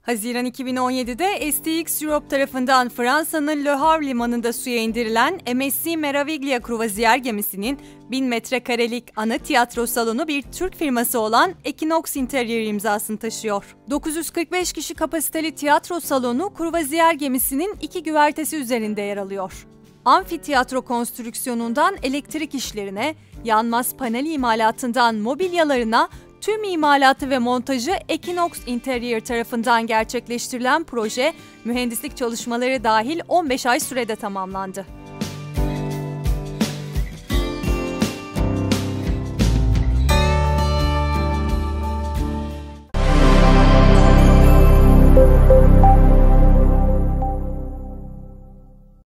Haziran 2017'de STX Europe tarafından Fransa'nın Le Havre limanında suya indirilen MSC Meraviglia Kruvazıyer gemisinin 1000 metrekarelik ana tiyatro salonu bir Türk firması olan Equinox Interior imzasını taşıyor. 945 kişi kapasiteli tiyatro salonu kruvazıyer gemisinin 2 güvertesi üzerinde yer alıyor. Amfiteyatro konstrüksiyonundan elektrik işlerine, yanmaz panel imalatından mobilyalarına, tüm imalatı ve montajı Equinox Interior tarafından gerçekleştirilen proje, mühendislik çalışmaları dahil 15 ay sürede tamamlandı.